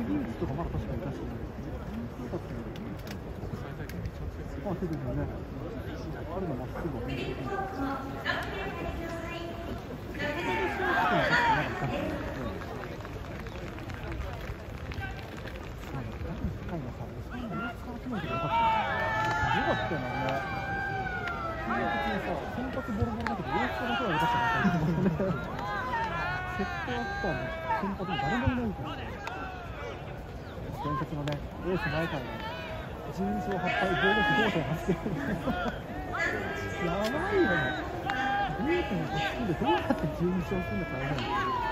技術とかまだ確かに出してない。あ、そうですよね。彼のまっすぐは本当に。先発ボロボロだけど、洋服のくらい出したらセットアッパーの先発も誰もいないから。伝説のね、エース前からね、12勝8敗、防御率 5.8 やばいよね。0.8 でどうやって12勝するのかやばいよ。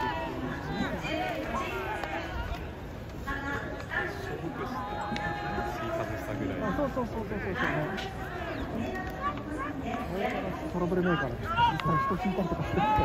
そうそうそうね。トラブルメーカーなんです。実際人引いたりとかしてるから。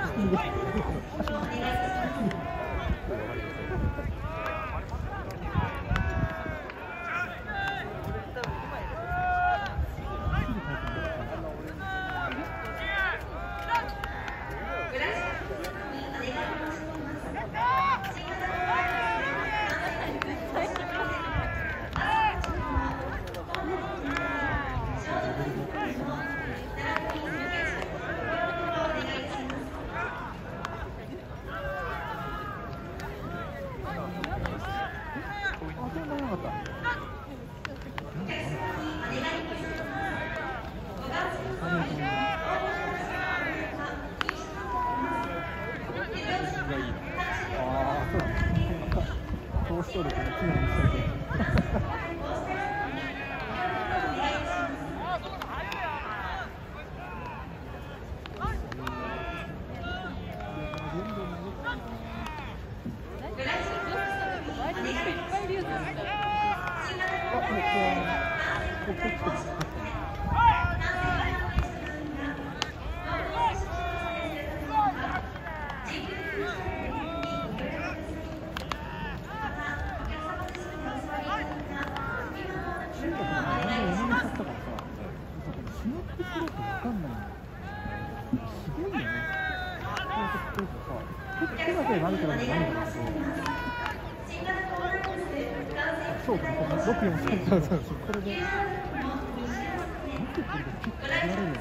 そうか、6、4、3、そうこれで。なんて言ってるか結構やられるよね。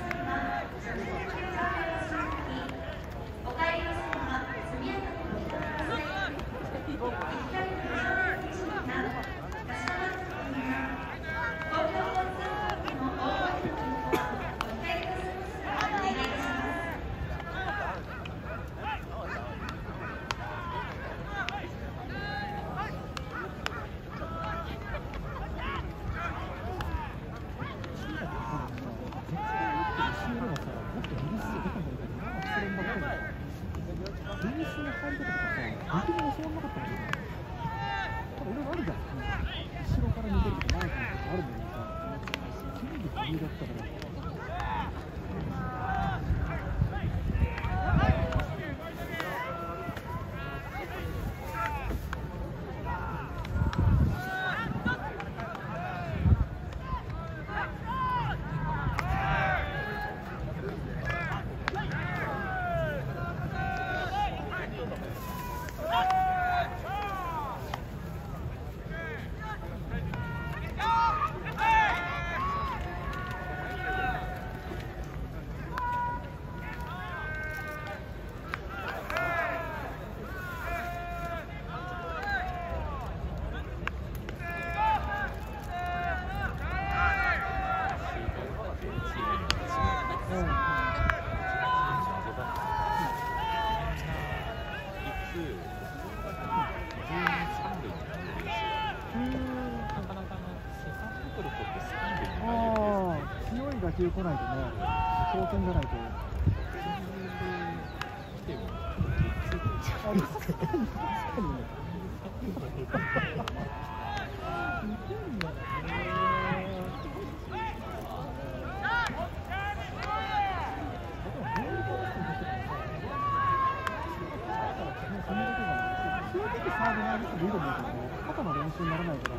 打球来ないとね、当然じゃないと。肩の練習にならないから。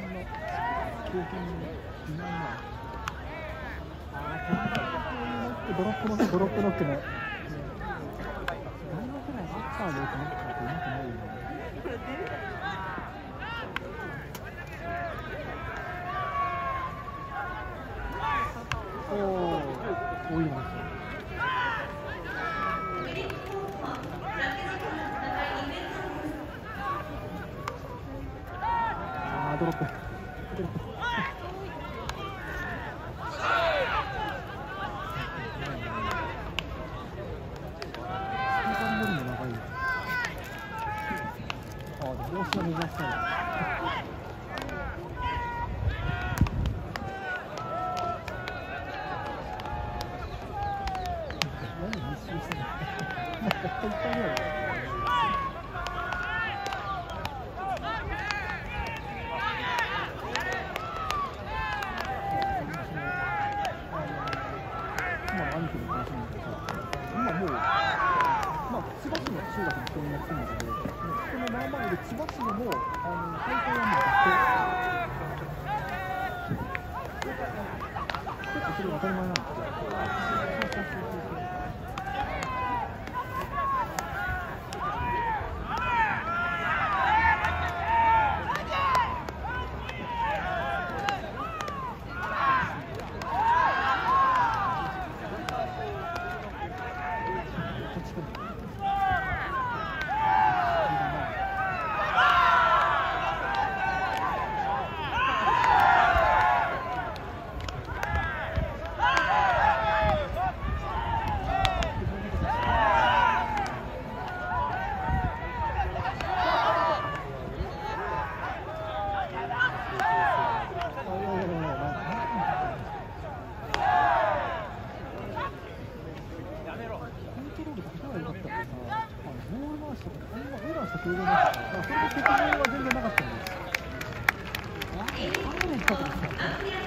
経験にいないな。こんなこういうのってドロップノックね。誰のくらいサッカーでよくノックってうまくないよね。おー、多いのですよ。ドロップ。それで責任は全然なかったんです。